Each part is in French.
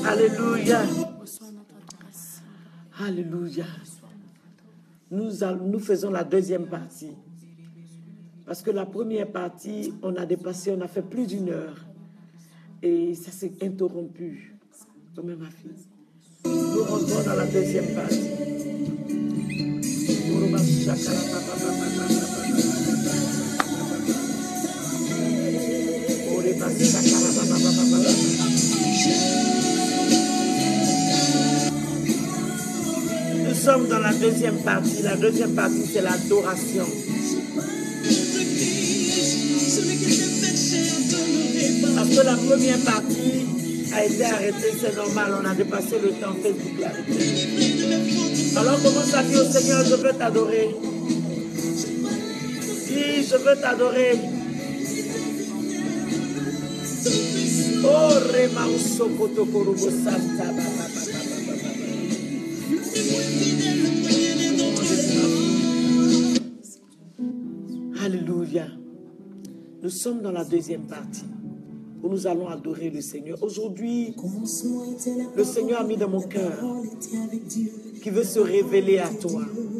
Alléluia. Alléluia. Nous faisons la deuxième partie. Parce que la première partie, on a dépassé, on a fait plus d'1 heure. Et ça s'est interrompu. Comme ma fille. Nous rentrons dans la deuxième partie. Nous sommes dans la deuxième partie. La deuxième partie, c'est l'adoration. Parce que la première partie a été arrêtée, c'est normal, on a dépassé le temps, Facebook l'a arrêté. Alors commence à dire au Seigneur, je veux t'adorer. Dis, je veux t'adorer. Oh, Rema Usokoto Korobo Santa. Alléluia. Nous sommes dans la deuxième partie où nous allons adorer le Seigneur. Aujourd'hui, le Seigneur a mis dans mon cœur qu'il veut se révéler à toi.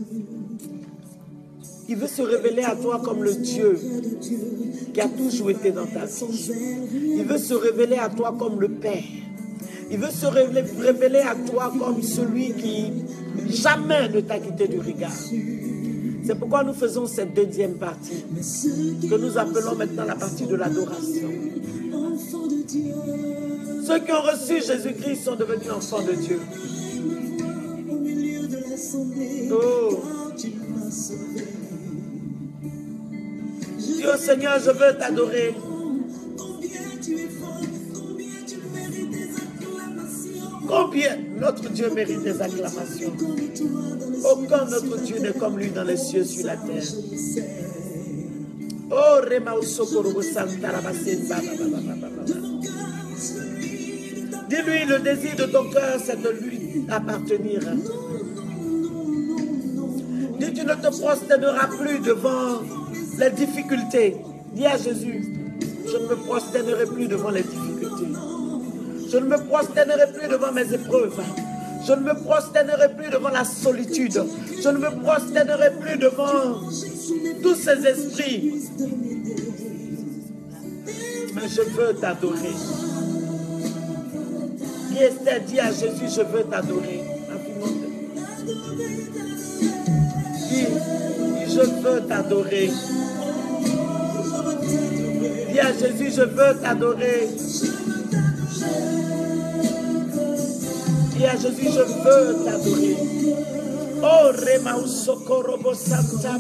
Il veut se révéler à toi comme le Dieu qui a toujours été dans ta vie. Il veut se révéler à toi comme le Père. Il veut se révéler à toi comme celui qui jamais ne t'a quitté du regard. C'est pourquoi nous faisons cette deuxième partie, que nous appelons maintenant la partie de l'adoration. Ceux qui ont reçu Jésus-Christ sont devenus enfants de Dieu. Oh. Dis au Seigneur, je veux t'adorer. Combien notre Dieu mérite des acclamations. Aucun autre Dieu n'est comme lui dans les cieux, sur la terre. Oh, dis-lui, le désir de ton cœur, c'est de lui appartenir. Dis, tu ne te prosterneras plus devant les difficultés. Dis à Jésus, je ne me prosternerai plus devant les difficultés. Je ne me prosternerai plus devant mes épreuves. Je ne me prosternerai plus devant la solitude. Je ne me prosternerai plus devant tous ces esprits. Mais je veux t'adorer. Qui Esther dit à Jésus, je veux t'adorer. Dis, je veux t'adorer. Dis à Jésus, je veux t'adorer. Dis à Jésus, je veux t'adorer. Oh, Rema Usokorobo Santa.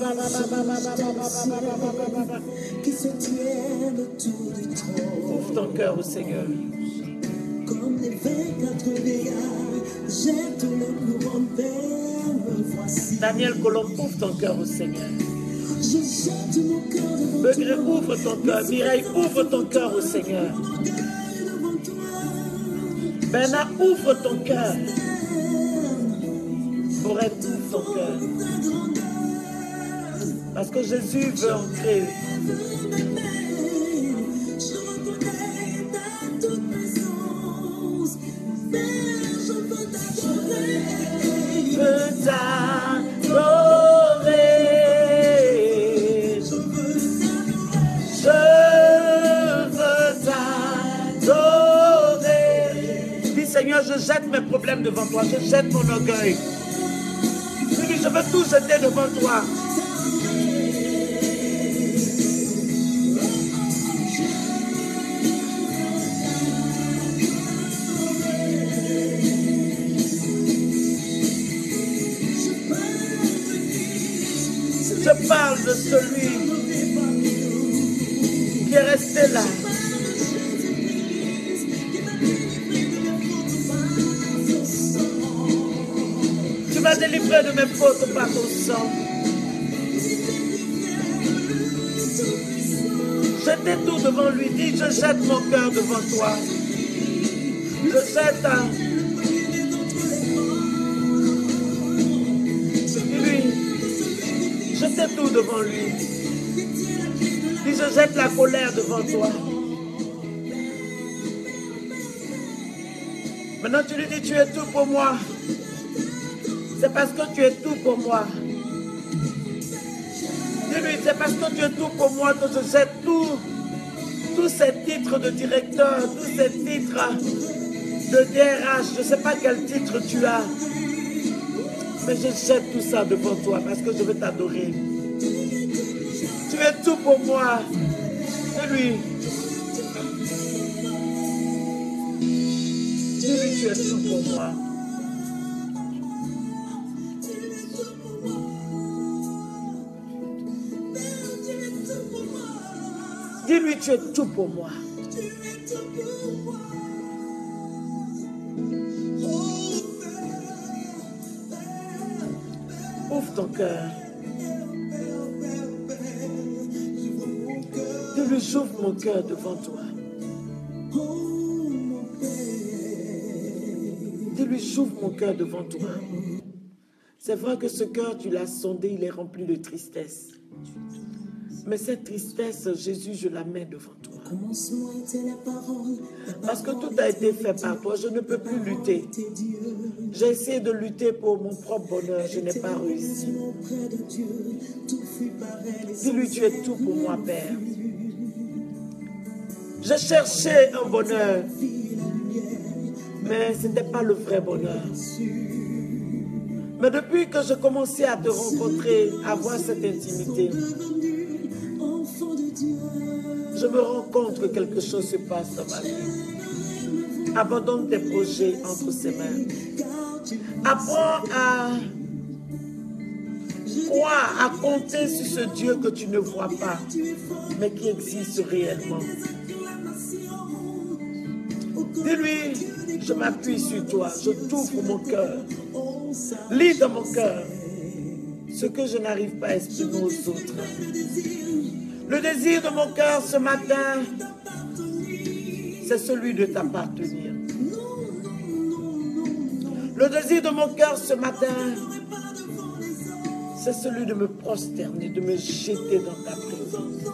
Ouvre ton cœur au Seigneur. Comme les 24 vieillards, jette le courant vers me voici. Daniel Colombe, ouvre ton cœur au Seigneur. Je jette mon cœur. Begré, ouvre ton cœur. Mireille, ouvre ton cœur au Seigneur. Bernard, ouvre ton cœur. Forêt, ouvre ton cœur. Parce que Jésus veut entrer. Je veux t'adorer. Je veux t'adorer. Dis Seigneur, je jette mes problèmes devant toi. Je jette mon orgueil. Je veux tout jeter devant toi. Je parle de celui qui est resté là. Tu m'as délivré de mes fautes par ton sang. Jetez tout devant lui. Dis, je jette mon cœur devant toi. Je jette jetez tout devant lui. Dis, je jette la colère devant toi. Maintenant, tu lui dis, tu es tout pour moi. C'est parce que tu es tout pour moi. Dis-lui, c'est parce que tu es tout pour moi que je jette tous ces titres de directeur, tous ces titres de DRH. Je ne sais pas quel titre tu as. Mais je jette tout ça devant toi parce que je veux t'adorer. Tu es tout pour moi. Dis-lui. Dis-lui, tu es tout pour moi. Dis-lui, tu es tout pour moi. Ouvre ton cœur. Dis-lui, j'ouvre mon cœur devant toi. Dis-lui, j'ouvre mon cœur devant toi. C'est vrai que ce cœur, tu l'as sondé, il est rempli de tristesse. Mais cette tristesse, Jésus, je la mets devant toi. Parce que tout a été fait par toi, je ne peux plus lutter. J'ai essayé de lutter pour mon propre bonheur, je n'ai pas réussi. Dis-lui, tu es tout pour moi, Père. J'ai cherché un bonheur, mais ce n'était pas le vrai bonheur. Mais depuis que je commençais à te rencontrer, à avoir cette intimité, je me rends compte que quelque chose se passe dans ma vie. Abandonne tes projets entre ses mains. Apprends à croire, à compter sur ce Dieu que tu ne vois pas, mais qui existe réellement. Dis-lui, je m'appuie sur toi, je t'ouvre mon cœur. Lis dans mon cœur ce que je n'arrive pas à exprimer aux autres. Le désir de mon cœur ce matin, c'est celui de t'appartenir. Le désir de mon cœur ce matin, c'est celui de me prosterner, de me jeter dans ta présence.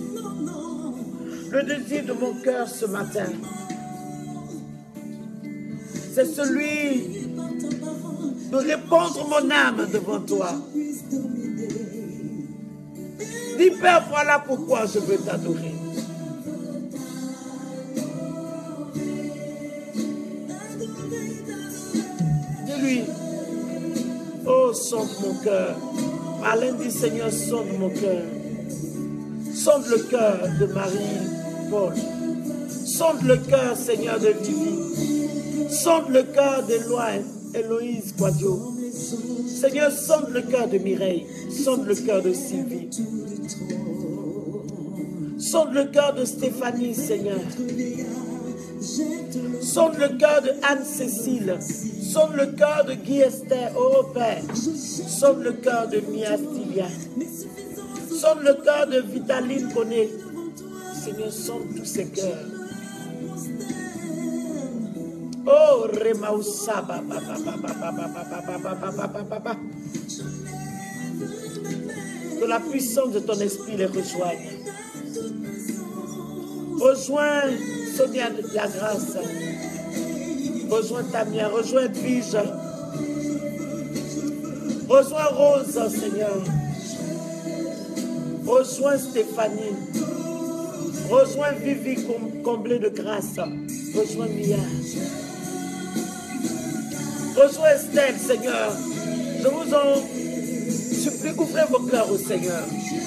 Le désir de mon cœur ce matin, c'est celui de répandre mon âme devant toi. Dis, Père, voilà pourquoi je veux t'adorer. Dis-lui, oh, sonde mon cœur. Alain dit, Seigneur, sonde mon cœur. Sonde le cœur de Marie-Paul. Sonde le cœur, Seigneur, de Vivi. Sonde le cœur d'Héloïse Quadio. Seigneur, sonde le cœur de Mireille. Sonde le cœur de Sylvie. Sonde le cœur de Stéphanie, Seigneur. Sonde le cœur de Anne-Cécile. Sonde le cœur de Guy Esther, oh Père. Sonde le cœur de Mia Stilia. Sonde le cœur de Vitaline Koné. Seigneur, sonde tous ces cœurs. Oh, Remaoussa, que la puissance de ton esprit les rejoigne. Rejoins Sonia de la grâce. Rejoins Tamia, rejoins Edwige. Rejoins Rose, Seigneur. Rejoins Stéphanie. Rejoins Vivi comblée de grâce. Rejoins Mia. Rejoins Estelle, Seigneur. Je vous en supplie, ouvrez vos cœurs au Seigneur.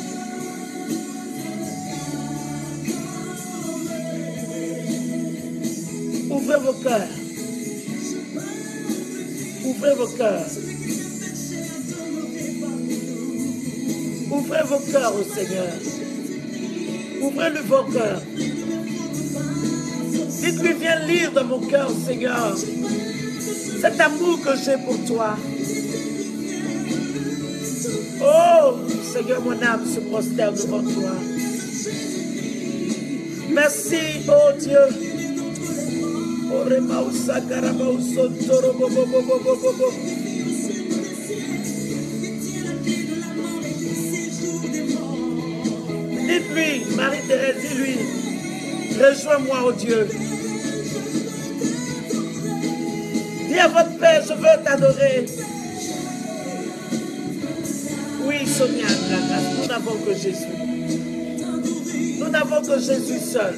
Ouvrez vos cœurs. Ouvrez vos cœurs. Ouvrez vos cœurs au Seigneur. Ouvrez-lui vos cœurs. Dites-lui, viens lire dans mon cœur, Seigneur, cet amour que j'ai pour toi. Oh, Seigneur, mon âme se prosterne devant toi. Merci, oh Dieu. Dites-lui, Marie-Thérèse, dis-lui, rejoins-moi, oh Dieu. Dis à votre Père, je veux t'adorer. Oui, Sonia, la grâce, nous n'avons que Jésus. Nous n'avons que Jésus seul.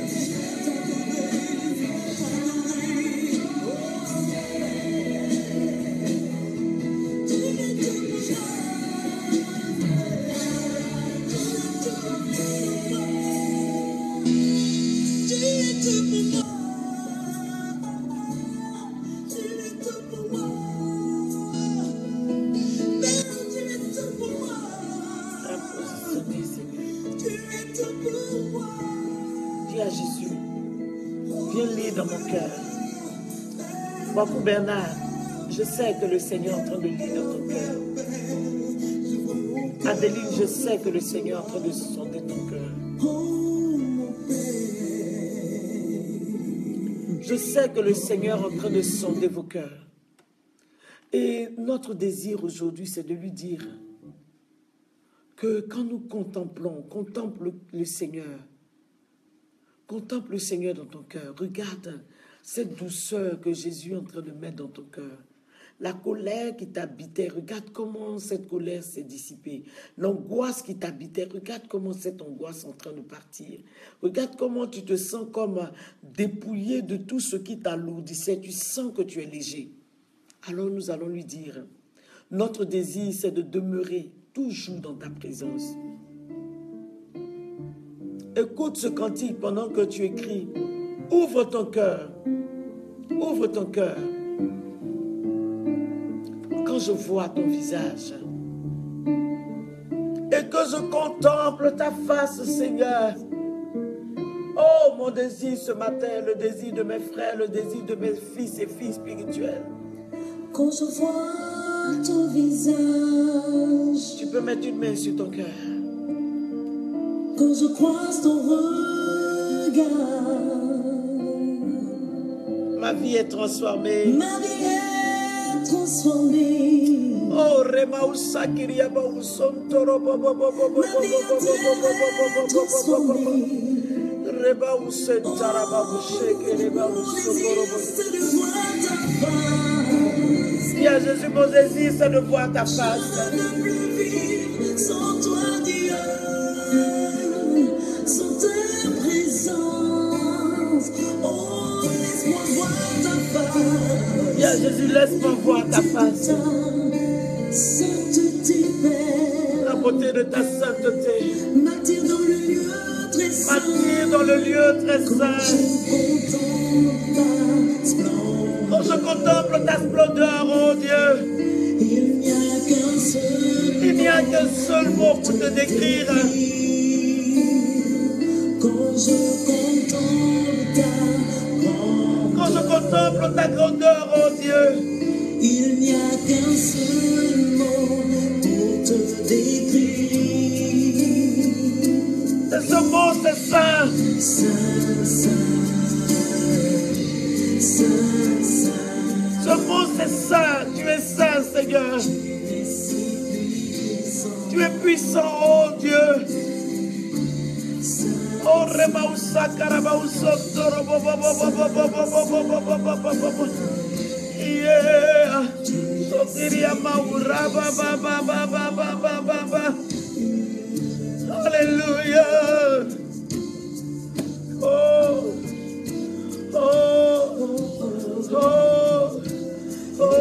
Beaucoup Bernard, je sais que le Seigneur est en train de lire dans ton cœur. Adeline, je sais que le Seigneur est en train de sonder ton cœur. Je sais que le Seigneur est en train de sonder vos cœurs. Et notre désir aujourd'hui, c'est de lui dire que quand nous contemplons, contemple le Seigneur. Contemple le Seigneur dans ton cœur. Regarde cette douceur que Jésus est en train de mettre dans ton cœur. La colère qui t'habitait, regarde comment cette colère s'est dissipée. L'angoisse qui t'habitait, regarde comment cette angoisse est en train de partir. Regarde comment tu te sens comme dépouillé de tout ce qui t'alourdissait. Tu sens que tu es léger. Alors nous allons lui dire, notre désir c'est de demeurer toujours dans ta présence. Écoute ce cantique pendant que tu écris. Ouvre ton cœur. Ouvre ton cœur. Quand je vois ton visage et que je contemple ta face, Seigneur. Oh, mon désir ce matin, le désir de mes frères, le désir de mes fils et filles spirituels. Quand je vois ton visage, tu peux mettre une main sur ton cœur. Quand je croise ton regard, ma vie est transformée. Ma vie est transformée. Oh, Rema Usakiria Bausontoro Bobo Bobo Bobo Reba Usentara Babusheke Reba Usokoro. Dis à Jésus, mon désir, c'est de voir ta face. Sans toi, Dieu, sans ta présence, oh, laisse-moi voir ta face. Dis à Jésus, laisse-moi voir ta face. Sainteté, Père, la beauté de ta sainteté m'attire dans le lieu très saint. M'attire dans le lieu très saint. Quand je contemple ta splendeur, oh Dieu, il n'y a qu'un seul mot pour te décrire. Quand je contemple ta grandeur, oh Dieu, il n'y a qu'un seul mot pour te décrire. C'est ce mot, c'est saint. Saint, saint, saint, saint. Ce mot, c'est saint. Tu es saint, Seigneur. Tu es puissant, oh Dieu. Oh, Remausa, Karabausa, yeah. Sotiria Maura, Hallelujah. Oh, oh, oh, oh, oh.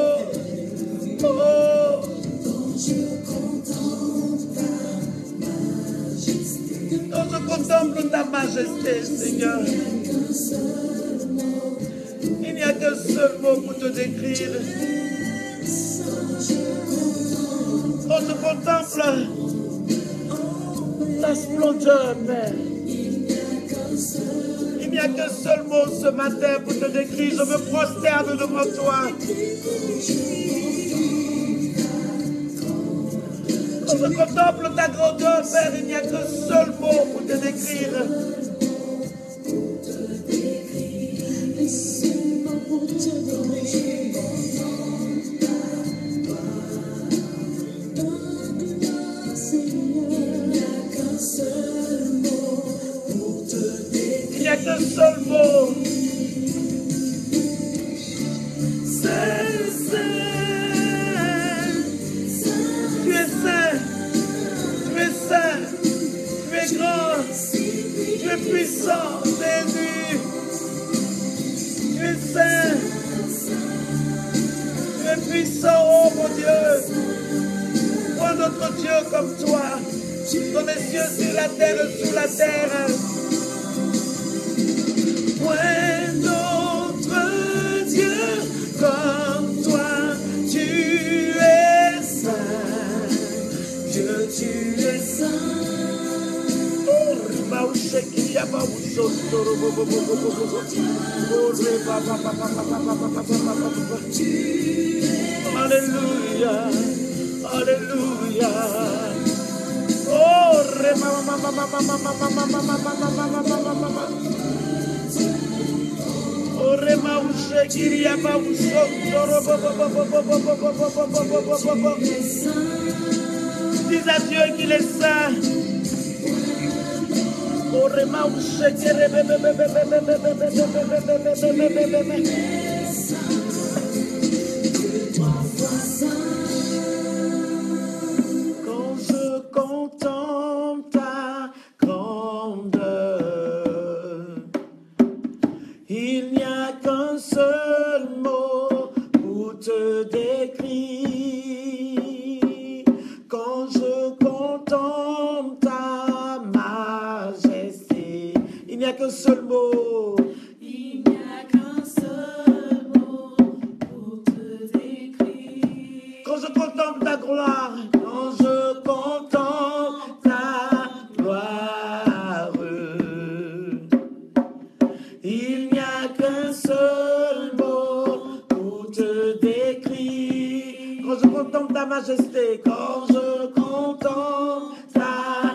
Quand je contemple ta majesté, Seigneur, il n'y a qu'un seul mot pour te décrire. Quand je contemple ta splendeur, Père, il n'y a qu'un seul mot ce matin pour te décrire. Je me prosterne devant toi. Quand je contemple ta grandeur, Père, il n'y a qu'un seul mot pour te décrire. Il n'y a qu'un seul mot. C'est Jésus, tu es saint, tu es puissant, oh mon Dieu. Point d'autre Dieu comme toi, dans les cieux, sur la terre, sous la terre. Point d'autre Dieu comme toi, tu es saint, Dieu, tu es saint. Alléluia, alléluia. Oh, dis à Dieu qu'il est saint. Quand je contemple ta grandeur, il n'y a qu'un seul mot pour te décrire. Quand je contemple ta majesté, il n'y a qu'un seul mot. Il n'y a qu'un seul mot pour te décrire. Quand je contemple ta gloire, quand je contemple ta gloire, il n'y a qu'un seul mot pour te décrire. Quand je contemple ta majesté, quand je contemple ta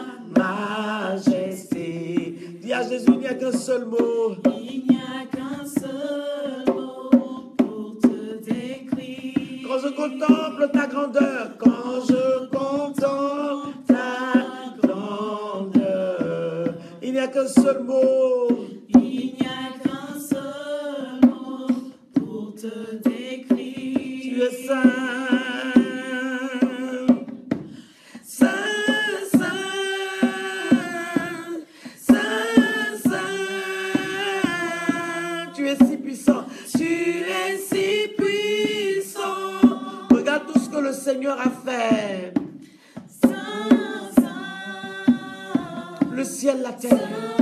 majesté, dis à Jésus, il n'y a qu'un seul mot. Il n'y a qu'un seul mot pour te décrire. Quand je contemple ta grandeur, quand je contemple ta grandeur, il n'y a qu'un seul mot. Il n'y a qu'un seul mot pour te décrire. Tu es saint, saint, saint, saint, saint. Tu es si puissant, tu es si puissant. Regarde tout ce que le Seigneur a fait. Saint, saint, Le ciel, la terre,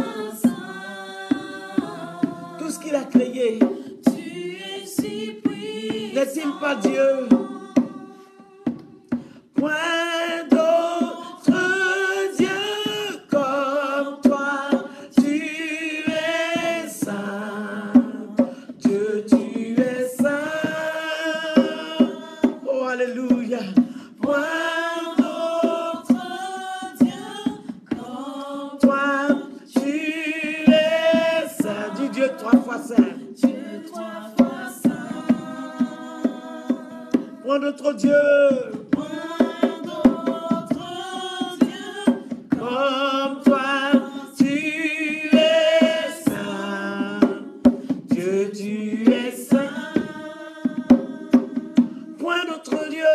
tout ce qu'il a créé. tu es si puissant. N'est-il pas Dieu? Point d'autre Dieu comme toi. Tu es saint. Dieu, tu es saint. Oh, alléluia. Point D'autre Dieu comme toi, tu es saint. Dis Dieu trois fois saint. Dieu, trois fois saint. Point d'autre Dieu Point d'autre Dieu comme toi. Tu es saint. Dieu, tu es saint. Point d'autre Dieu.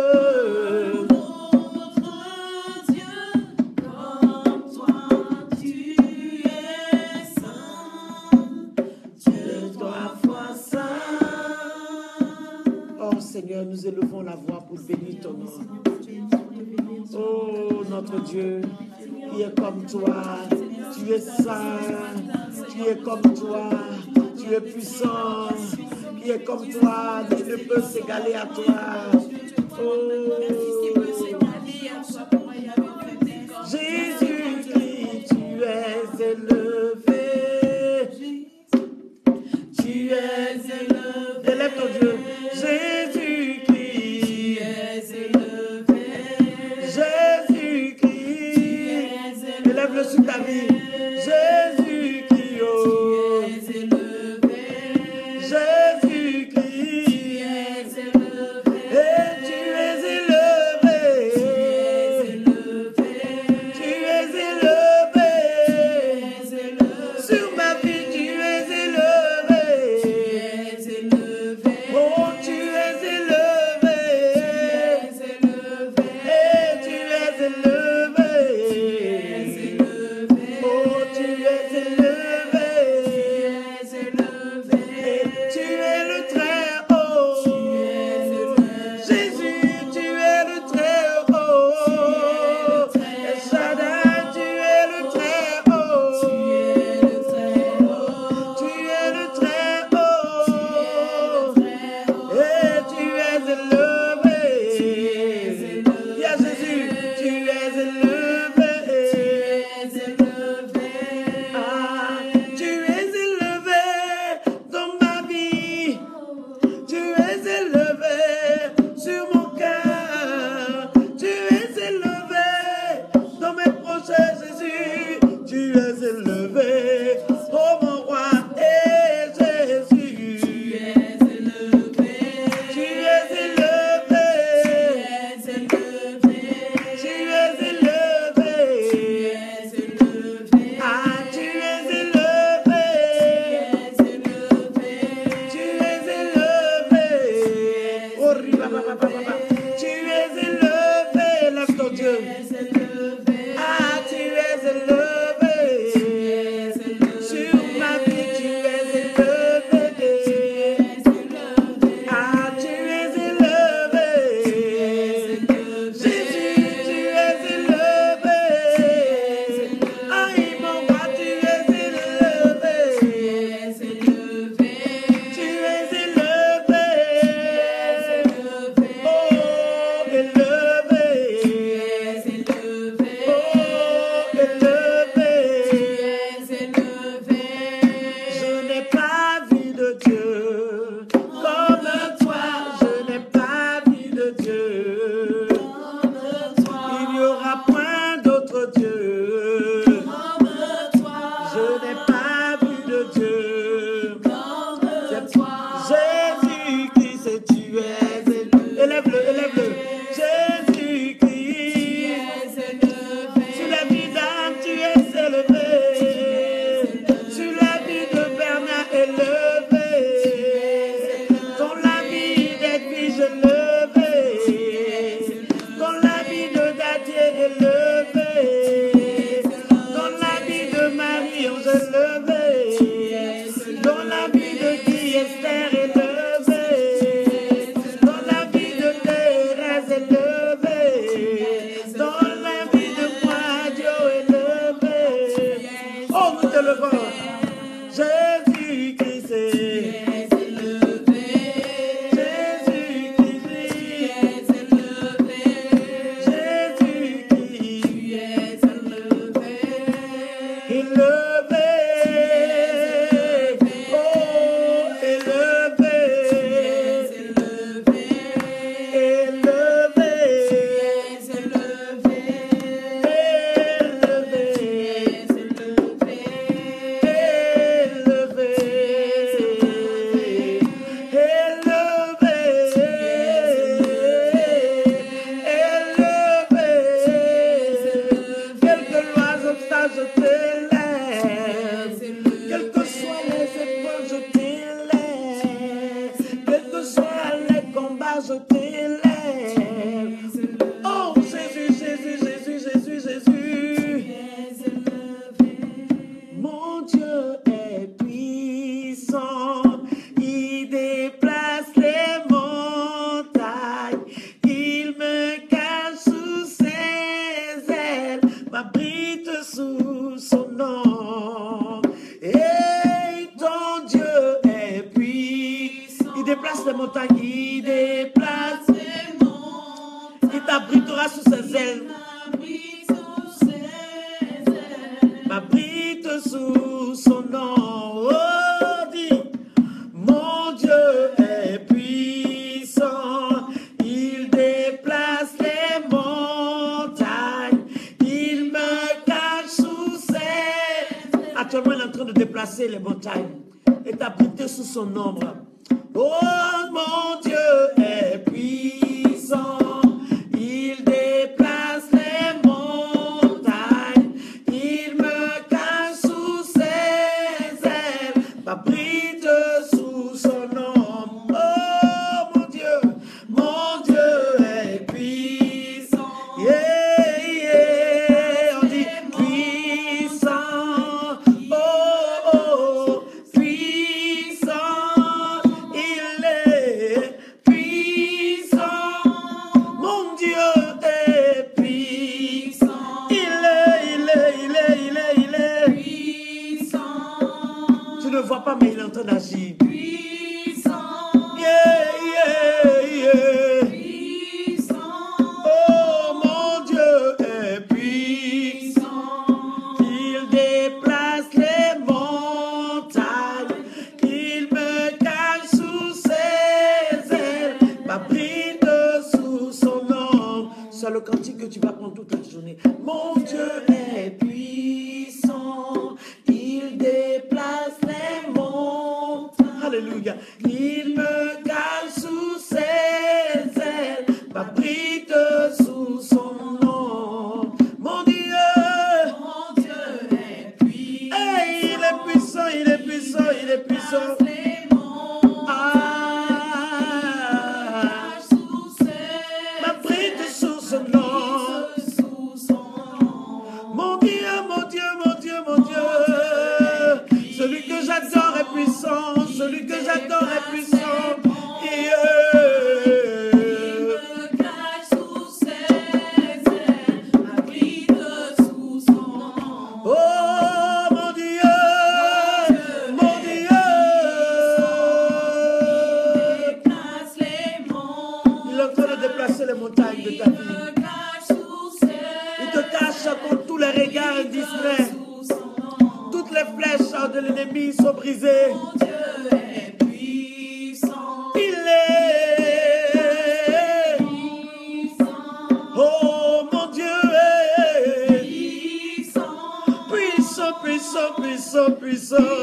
D'autre Dieu comme toi, tu es saint. Dieu, trois fois saint. Oh Seigneur, nous élevons la voix pour bénir ton nom. Oh notre Dieu, qui est comme toi, tu es saint, qui est comme toi, tu es puissant, qui est comme toi, qui ne peut s'égaler à toi. Oh Jésus-Christ, tu es élevé, tu es élevé. Élève ton Dieu, Jésus-Christ, Jésus-Christ, élève-le sur ta vie. Jésus-Christ, oh. Jésus-Christ, et tu es élevé. Tu es élevé. déplace les montagnes. Il déplace les montagnes. Il t'abritera sous ses ailes. M'abrite sous son nom. Oh, dis, mon Dieu est puissant. Il déplace les montagnes. Il me cache sous ses... Actuellement, il est en train de déplacer les montagnes et t'abriter sous son ombre. Oh, mon Dieu est puissant. Il déplace les montagnes. Il me cache sous ses ailes. M'abrite sous son ombre. Oh, mon Dieu est puissant. Yeah, yeah. On dit puissant. Oh, oh, puissant. Il est puissant. Mon Dieu est puissant. Il est puissant. Tu ne vois pas, mais il est en train d'agir. Puissant. Yeah, yeah, yeah. Puissant. Oh, mon Dieu est puissant. Il déplace les montagnes. Il me cache sous ses ailes. M'abrite sous son nom. C'est le cantique que tu vas prendre toute la journée. Mon Dieu est puissant. Il déplace les montagnes. Alléluia. Il me cache sous ses ailes. M'abrite sous son nom. Mon Dieu est puissant. Hey, il est puissant, il est puissant, il est puissant. M'abrite sous son nom. Mon Dieu, mon Dieu, mon Dieu, mon Dieu. Celui que j'adore est puissant. Celui que j'adore est puissant. Oh, mon Dieu, mon Dieu. Il est en train de déplacer les montagnes de ta vie. Il te cache contre tous les regards indiscrets. Toutes les flèches de l'ennemi sont brisées. Il est oh, mon Dieu est puissant, puissant, puissant, puissant.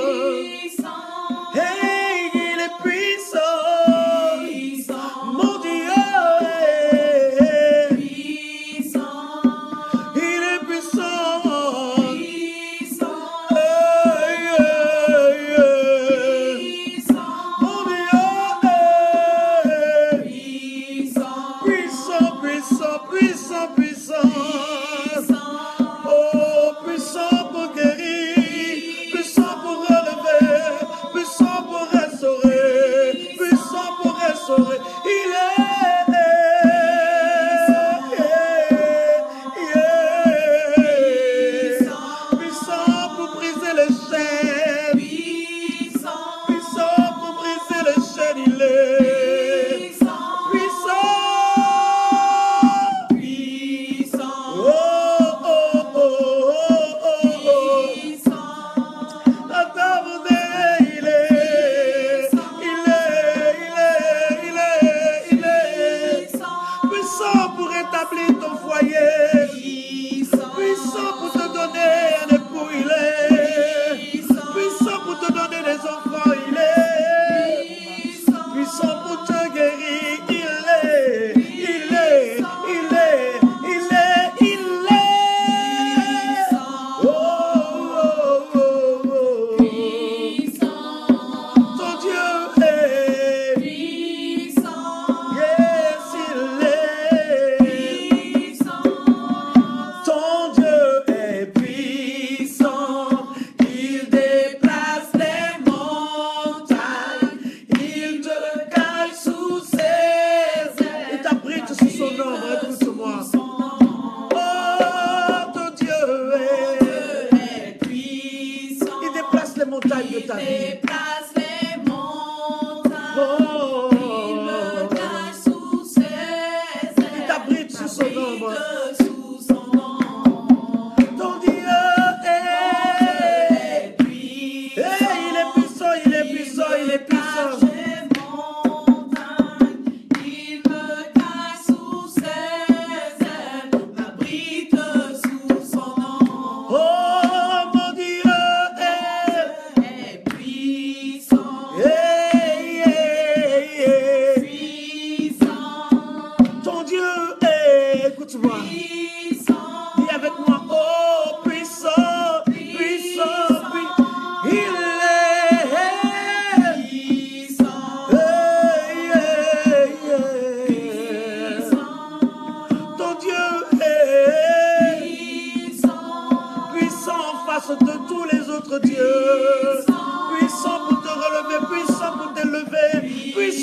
Hey, il est puissant. Mon Dieu est puissant. Il est puissant. Hey, yeah, yeah. Mon Dieu est puissant, puissant, puissant, puissant. Oh, puissant pour guérir, puissant pour relever, puissant pour restaurer, puissant pour restaurer. Il est puissant pour briser les chaînes, puissant pour briser les chaînes. Il est puissant. Oh, oh, oh, oh, oh, oh. La table il est puissant pour rétablir ton foyer, puissant pour te donner un époux. Il est puissant pour te donner des enfants. Il est puissant pour te guérir. Il est oh, oh, oh, oh. Ton Dieu est puissant. Yes, il est ton Dieu est puissant. Il déplace les montagnes. Il te cache sous ses ailes. Il t'abrite sous son ombre. Écoute-moi. Oh, ton Dieu est puissant. Il déplace les montagnes de ta vie. Oh,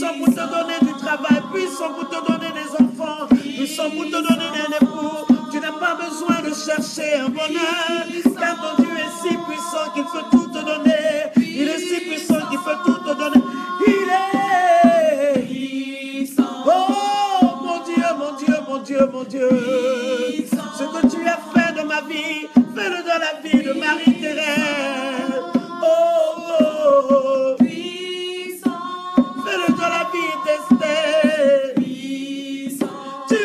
puissant pour te donner du travail, puissant pour te donner des enfants, puissant pour te donner un époux. Tu n'as pas besoin de chercher un bonheur, car ton Dieu est si puissant qu'il peut tout te donner. Il est si puissant qu'il peut tout te donner. Il est puissant. Oh mon Dieu, mon Dieu, mon Dieu, mon Dieu. Ce que tu as fait de ma vie, fais-le dans la vie de Marie-Thérèse. Oh, oh, oh. Fais-le dans la vie d'Esther. Tu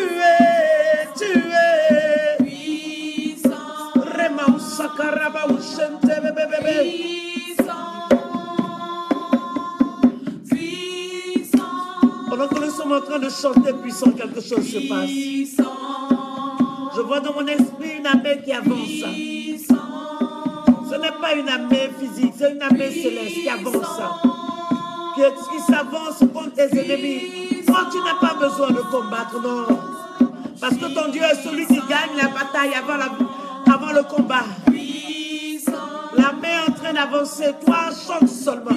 es Rema Sakaraba Ushente bébé. Pendant que nous sommes en train de chanter puissant, quelque chose se passe. Je vois dans mon esprit une armée qui avance. Ce n'est pas une armée physique, c'est une armée céleste qui avance. Qui s'avance contre tes ennemis. Toi, tu n'as pas besoin de combattre, non. Parce que ton Dieu est celui qui gagne la bataille avant le combat. L'armée est en train d'avancer. Toi, chante seulement.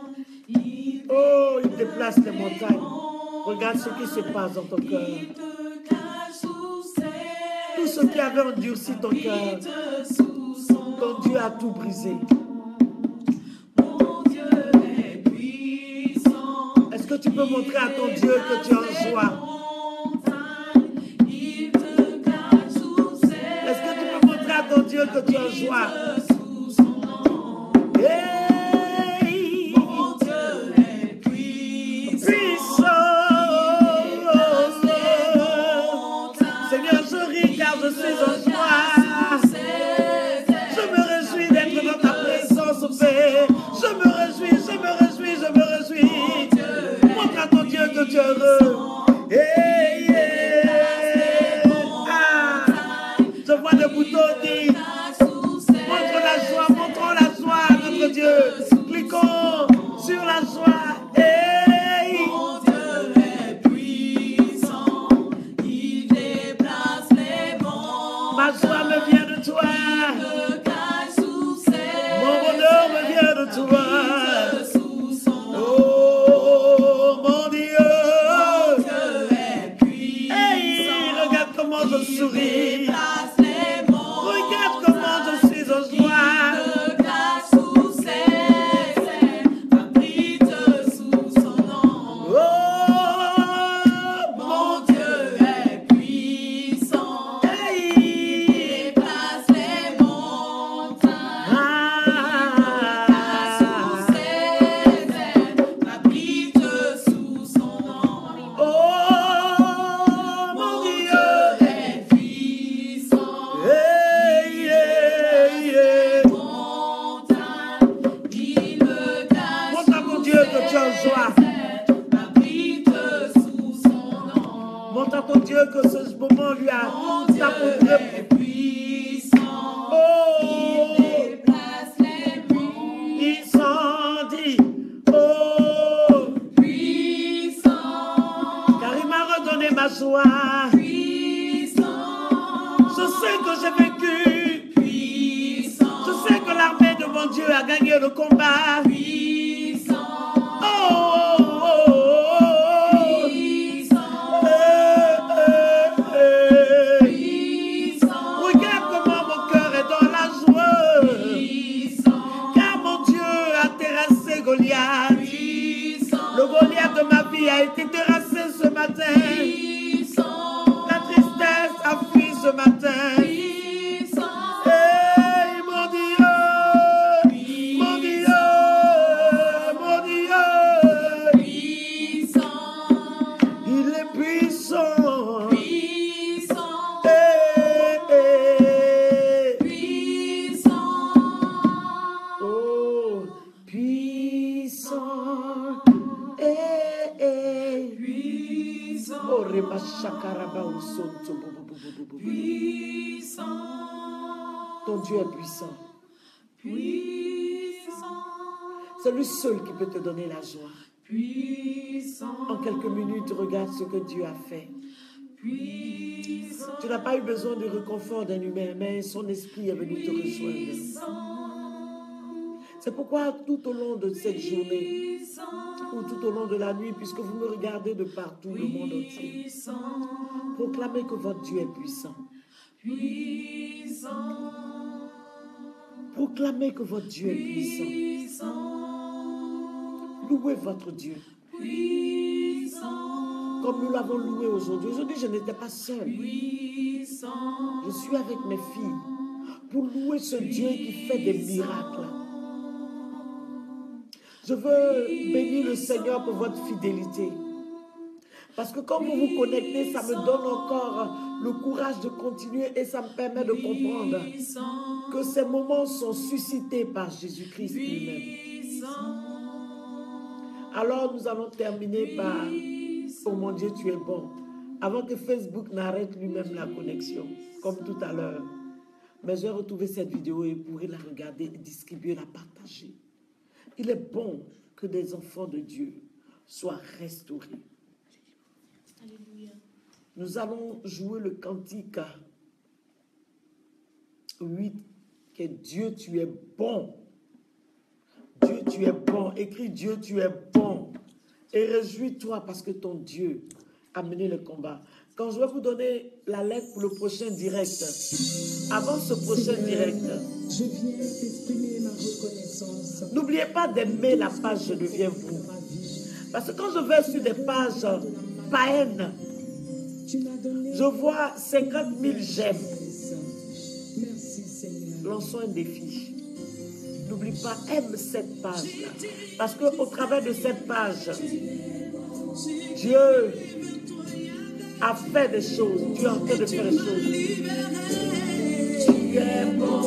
Regarde ce qui se passe dans ton cœur. Tout ce qui avait endurci ton cœur, ton Dieu a tout brisé. Est-ce que tu peux montrer à ton Dieu que tu es en joie? Est-ce que tu peux montrer à ton Dieu que tu es en joie? Hey! Puissant! Seigneur, je ris car je suis en joie. Je me réjouis d'être dans ta présence, Père. Je me réjouis, je me réjouis, je me réjouis. Montre à ton Dieu que tu es heureux. Hey, yeah. Ah, je vois des boutons dit. Montre la joie, montrons la joie à notre Dieu. Cliquons sur la joie. Hey. Mon Dieu est puissant, il déplace les montagnes. Ma joie me vient de toi. Mon bonheur me vient de toi. Oh mon Dieu. Hey, regarde comment je souris. Regarde comment je suis en joie. Oh mon Dieu. Hey. Oh mon Dieu. Hey, yeah, yeah. Montre à mon Dieu que tu es en joie. Montre à ton Dieu que ce moment lui a apporté. Oh, incendie. Oh, car il m'a redonné ma joie. Je sais que j'ai vécu. Je sais que l'armée de mon Dieu a gagné le combat. Oh, oh, oh, oh, oh. Regarde comment mon cœur est dans la joie. Car mon Dieu a terrassé Goliath. Le Goliath de ma vie a été terrassé ce matin. La tristesse a fui ce matin. Hey, mon Dieu, mon Dieu, mon Dieu. Il est puissant. Hey, hey. Oh, puissant. Hey, hey. Oh, Reba Shakaraba Usonto, bo, bo, bo, bo, bo, bo. Ton Dieu est puissant. C'est lui seul qui peut te donner la joie. En quelques minutes, regarde ce que Dieu a fait. Tu n'as pas eu besoin du réconfort d'un humain, mais son esprit est venu te rejoindre. C'est pourquoi tout au long de cette journée, ou tout au long de la nuit, puisque vous me regardez de partout, le monde entier, proclamez que votre Dieu est puissant. Proclamez que votre Dieu est puissant. Louez votre Dieu. Comme nous l'avons loué aujourd'hui. Aujourd'hui, je n'étais pas seule. Je suis avec mes filles pour louer ce Dieu qui fait des miracles. Je veux bénir le Seigneur pour votre fidélité. Parce que quand vous vous connectez, ça me donne encore le courage de continuer et ça me permet de comprendre que ces moments sont suscités par Jésus-Christ lui-même. Alors nous allons terminer par « Oh mon Dieu, tu es bon » avant que Facebook n'arrête lui-même la connexion, comme tout à l'heure. Mais j'ai retrouvé cette vidéo et vous pourrez la regarder, distribuer, la partager. Il est bon que des enfants de Dieu soient restaurés. Alléluia. Nous allons jouer le cantique 8, que Dieu, tu es bon. Dieu, tu es bon. Écris Dieu, tu es bon. Et réjouis-toi parce que ton Dieu a mené le combat. Quand je vais vous donner la lettre pour le prochain direct, avant ce prochain direct, Je viens t'exprimer ma reconnaissance. n'oubliez pas d'aimer la page Je deviens vous. Parce que quand je vais sur des pages païennes, Tu m'as donné je vois 50 000 j'aime. merci Seigneur. Lançons un défi. N'oublie pas, aime cette page-là. Parce qu'au travers de cette page, Dieu a fait des choses. Dieu est en train de faire des choses. Tu es bon,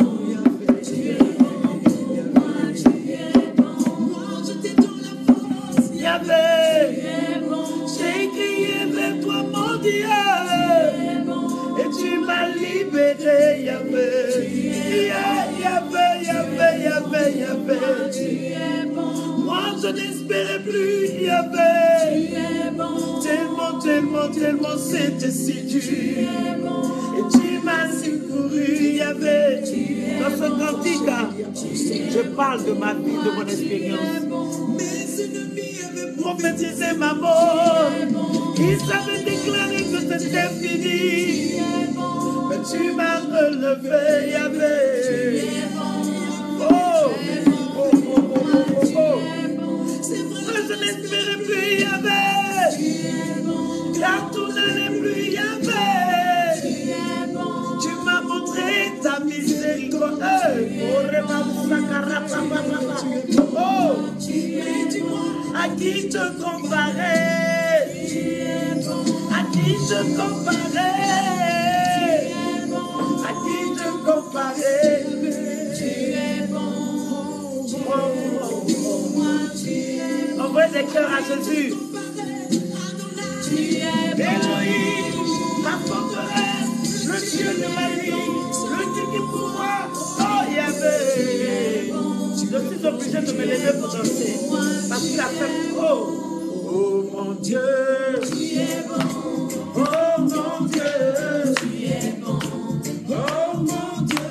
Yahvé. J'ai crié vers toi, mon Dieu. Et tu m'as libéré, Yahvé. Yahvé, Yahvé, Yahvé, Yahvé. Moi, je n'espérais plus, Yahvé. Tellement, tellement, tellement, c'était si dur. Et tu m'as secouru, Yahvé. Dans ce cantique, je parle de ma vie, de mon expérience. Mes ennemis avaient prophétisé ma mort. Ils avaient déclaré que c'était fini. Mais tu m'as relevé, Yahvé. Oh, oh, oh, oh, oh, oh. C'est vrai, je n'espérais plus, Yahvé. Car tout n'allait plus, Yahvé. Tu m'as montré ta miséricorde. Oh, à qui te comparer? À qui te comparer? À qui te comparer? Envoie des cœurs à Jésus. Elohim, ma forteresse, le Dieu de ma vie, le Dieu qui pourra. Oh Yahvé, je suis obligé de me lever pour danser. Parce qu'il a fait. Oh, oh mon Dieu, oh mon Dieu, oh mon Dieu,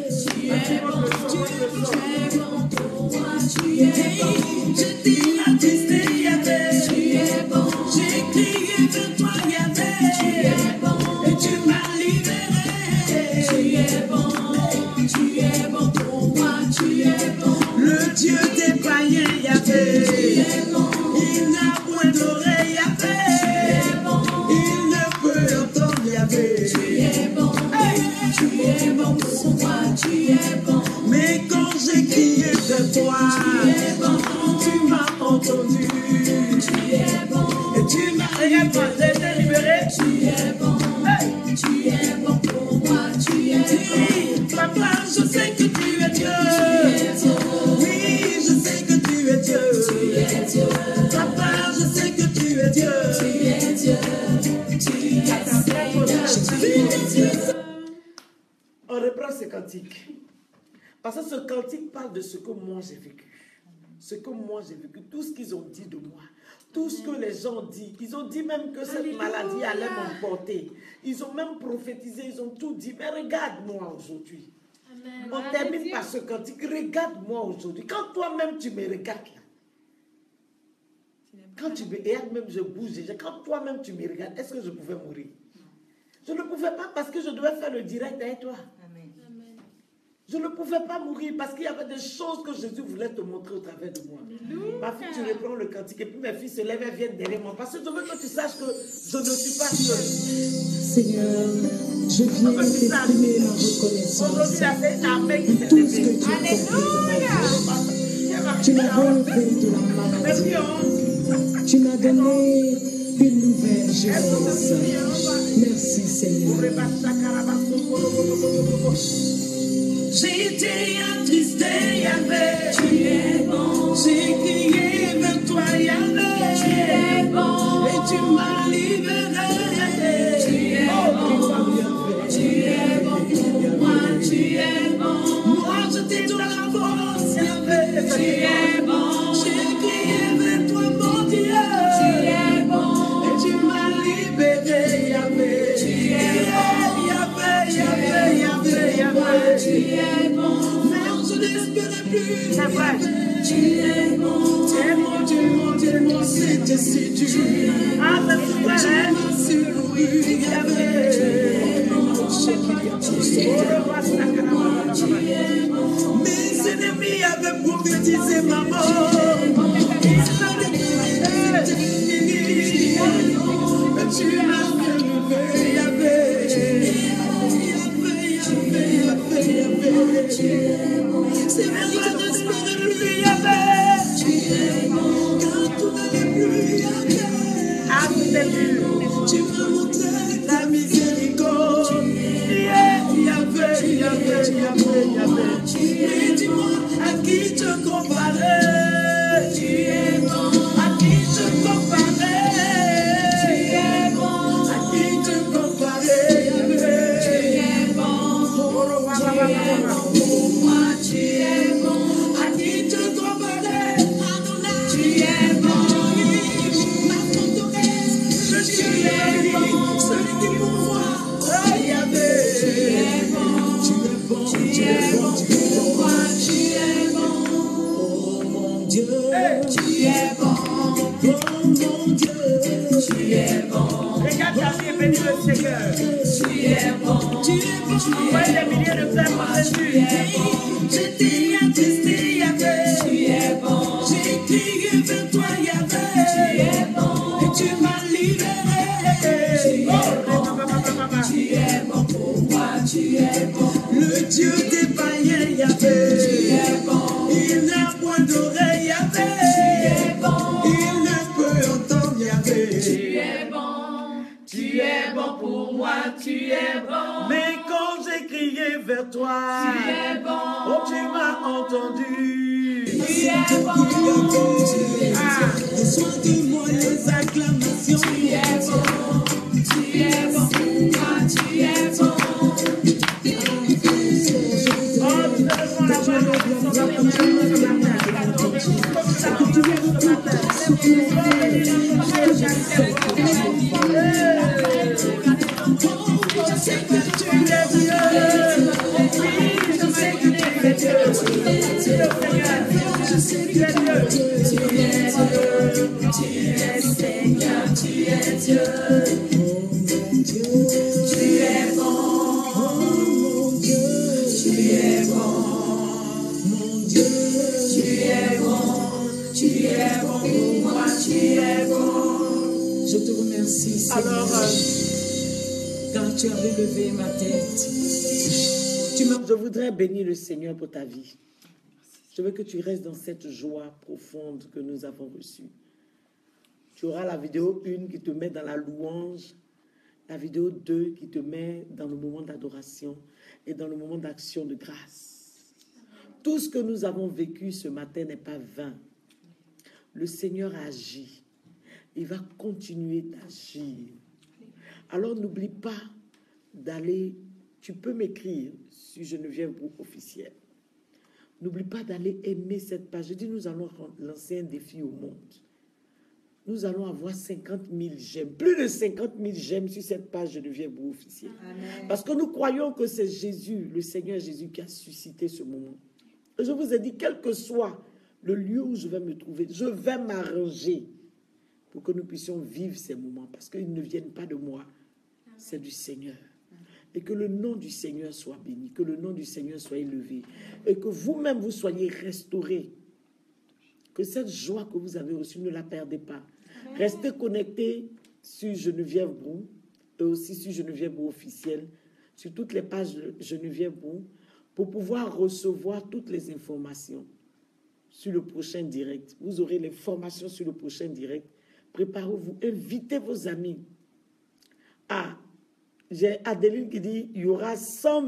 je t'ai attristé, Yahvé. J'ai crié vers toi, Yahvé. Et tu m'as libéré. Tu es bon pour moi, tu es bon. Le Dieu des païens, Yahvé. Il n'a point d'oreille, Yahvé. Il ne peut entendre, Yahvé. Tu es bon pour moi, tu es bon. Mais quand j'ai crié vers toi, tu m'as entendu. Tu es bon. Et tu m'as été libéré. Tu es bon. Hey. Tu es bon pour moi, tu es bon. Papa, je sais que tu es Dieu. Oui, je sais que tu es Dieu. Tu es Dieu. Papa, je sais que tu es Dieu. Tu es Dieu. Tu es Dieu. On reprend ce cantique. Parce que ce cantique parle de ce que moi j'ai vécu. Ce que moi j'ai vécu. Tout ce qu'ils ont dit de moi. Tout ce que les gens ont dit. Ils ont dit même que cette maladie allait m'emporter. Ils ont même prophétisé. Ils ont tout dit. Mais regarde-moi aujourd'hui. On termine par ce cantique. Regarde-moi aujourd'hui. Quand toi-même tu me regardes là. Quand tu me regardes, même je bouge déjà. Quand toi-même tu me regardes, est-ce que je pouvais mourir? Je ne pouvais pas parce que je devais faire le direct avec toi. Je ne pouvais pas mourir parce qu'il y avait des choses que Jésus voulait te montrer au travers de moi. Ma fille, tu reprends le cantique et puis mes filles se lèvent et viennent derrière moi. Parce que je veux que tu saches que je ne suis pas seule. Seigneur, je viens t'exprimer ma reconnaissance. Aujourd'hui, c'est une armée qui s'est levée. Tu m'as relevé de la maladie. Tu m'as donné une nouvelle jeunesse. Merci Seigneur. J'ai été attristé, Yahvé. Tu es bon. J'ai crié vers toi, Yahvé. Tu es bon. Et tu m'as libéré. Tu es bon. Tu es bon pour moi. Tu es bon. Moi, je t'ai donné la force, Yahvé. Tu es bon. J'ai crié vers toi, mon Dieu. Tu es bon. Et tu m'as libéré, Yahvé. Tu es bon. Yahvé, Yahvé, Yahvé, Yahvé. Tu es bon. Mais je n'espérais plus. C'est vrai. Tu es bon. Tellement, tellement, tellement, c'était si dur. Ah, c'est super, hein? Mes ennemis avaient prophétisé ma mort. Tu m'as fait lever, Yahvé. C'est vrai, je n'espérais plus, Yahvé. Quand tout n'allait plus, Yahvé. Tu m'as montré ta miséricorde. Yahvé, Yahvé, Yahvé, Yahvé. Et dis-moi, à qui te comparer? Tu es bon. À qui te comparer? Tu es bon. À qui te comparer, Yahvé? Tu es bon. Pour moi, tu es bon. À qui te comparer? Tu es bon. Ma forteresse, je suis bon. Celui qui pourvoit, oh Yahvé. Tu es bon. Tu es bon. Tu es bon. Pour moi, tu es bon. Oh mon Dieu. Tu es bon. Oh mon Dieu. Tu es bon. Regarde ta vie et bénis le Seigneur. Tu es bon. Tu es bon. Envoie des milliers de frères pour Jésus. J'étais attristé, Yahvé. Tu es bon. J'ai crié vers toi, Yahvé. Tu es bon. Et tu m'as libéré. Tu es bon. Tu es bon pour moi. Tu es bon. Le Dieu des païens, Yahvé. Tu es bon. Il n'a point d'oreille, Yahvé. Tu es bon. Il ne peut entendre, Yahvé. Tu es bon, tu es bon pour moi, tu es bon. Mais quand j'ai crié vers toi, Tu es bon. oh, tu m'as entendu. Tu es bon, Reçois de moi les acclamations. tu es bon, tu es bon pour moi, tu es bon. Oh, nous devons la voir dans son Je sais que tu es Dieu. Je sais que tu es Dieu. Je sais que tu es Dieu. Tu es Seigneur, tu es Dieu. Oh mon Dieu. Tu es bon. Oh mon Dieu. Tu es bon. Mon Dieu. Tu es bon. Tu es bon pour moi, tu es bon. Je te remercie, Seigneur. Alors, Car tu as relevé ma tête. je voudrais bénir le Seigneur pour ta vie. Je veux que tu restes dans cette joie profonde que nous avons reçue. Tu auras la vidéo 1 qui te met dans la louange, la vidéo 2 qui te met dans le moment d'adoration et dans le moment d'action de grâce. Tout ce que nous avons vécu ce matin n'est pas vain. Le Seigneur a agi. Il va continuer d'agir. Alors n'oublie pas d'aller, tu peux m'écrire sur Geneviève Brou officiel. N'oublie pas d'aller aimer cette page. Je dis, nous allons lancer un défi au monde. Nous allons avoir 50 000 j'aime, plus de 50 000 j'aime sur cette page Geneviève Brou officiel. Amen. Parce que nous croyons que c'est Jésus, le Seigneur Jésus, qui a suscité ce moment. Et je vous ai dit, quel que soit le lieu où je vais me trouver, je vais m'arranger pour que nous puissions vivre ces moments. Parce qu'ils ne viennent pas de moi, c'est du Seigneur. Et que le nom du Seigneur soit béni, que le nom du Seigneur soit élevé, et que vous-même vous soyez restaurés. Que cette joie que vous avez reçue, ne la perdez pas. Restez connectés sur Geneviève Brou, et aussi sur Geneviève Brou officiel, sur toutes les pages de Geneviève Brou, pour pouvoir recevoir toutes les informations sur le prochain direct. Vous aurez les formations sur le prochain direct. Préparez-vous, invitez vos amis. Ah, j'ai Adeline qui dit, il y aura 100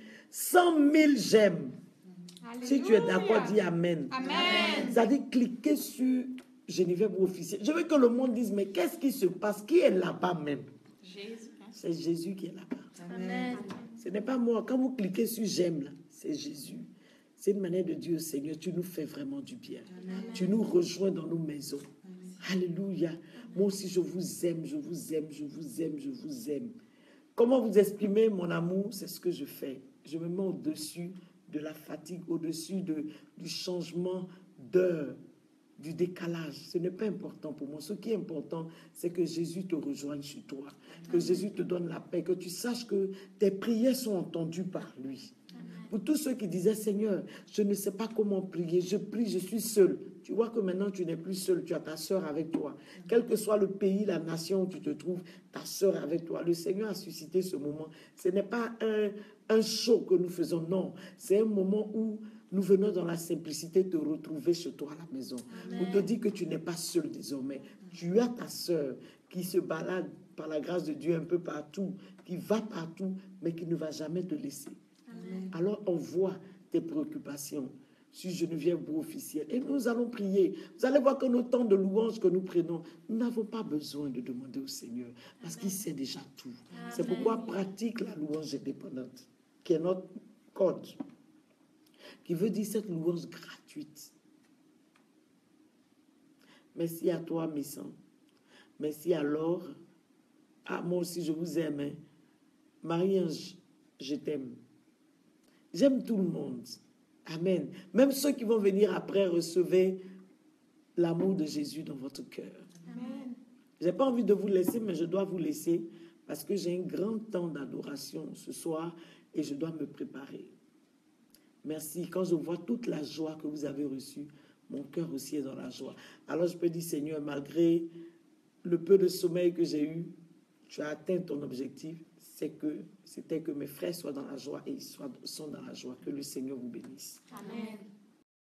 000 j'aime. Si tu es d'accord, dis Amen. Amen. Ça dit, cliquez sur Geneviève Brou officiel. Je veux que le monde dise, mais qu'est-ce qui se passe? Qui est là-bas même? Jésus. C'est Jésus qui est là-bas. Amen. Ce n'est pas moi. Quand vous cliquez sur j'aime, là, c'est Jésus. C'est une manière de dire au Seigneur, tu nous fais vraiment du bien. Amen. Tu nous rejoins dans nos maisons. Alléluia. Moi aussi, je vous aime, je vous aime, je vous aime, je vous aime. Comment vous exprimer mon amour? C'est ce que je fais. Je me mets au-dessus de la fatigue, au-dessus du changement d'heure. du décalage. Ce n'est pas important pour moi. Ce qui est important, c'est que Jésus te rejoigne sur toi, que Jésus te donne la paix, que tu saches que tes prières sont entendues par lui. Pour tous ceux qui disaient, Seigneur, je ne sais pas comment prier, je prie, je suis seul. Tu vois que maintenant tu n'es plus seul, tu as ta sœur avec toi. Quel que soit le pays, la nation où tu te trouves, ta sœur avec toi. Le Seigneur a suscité ce moment. Ce n'est pas un show que nous faisons, non. C'est un moment où nous venons dans la simplicité te retrouver chez toi à la maison. Amen. Pour te dire que tu n'es pas seul désormais. Tu as ta sœur qui se balade par la grâce de Dieu un peu partout, qui va partout, mais qui ne va jamais te laisser. Amen. Alors on voit tes préoccupations sur Geneviève Brou officielle. Et nous allons prier. Vous allez voir que nos temps de louange que nous prenons, nous n'avons pas besoin de demander au Seigneur, parce qu'il sait déjà tout. Amen. C'est pourquoi pratique la louange indépendante, qui est notre code, qui veut dire cette louange gratuite. Merci à toi, Messan. Merci à Laure. Ah, moi aussi, je vous aime. Hein. Marie-Ange, je t'aime. J'aime tout le monde. Amen. Même ceux qui vont venir après, recevez l'amour de Jésus dans votre cœur. Amen. Je n'ai pas envie de vous laisser, mais je dois vous laisser parce que j'ai un grand temps d'adoration ce soir et je dois me préparer. Merci. Quand je vois toute la joie que vous avez reçue, mon cœur aussi est dans la joie. Alors je peux dire, Seigneur, malgré le peu de sommeil que j'ai eu, tu as atteint ton objectif. C'était que mes frères soient dans la joie et ils sont dans la joie. Que le Seigneur vous bénisse. Amen.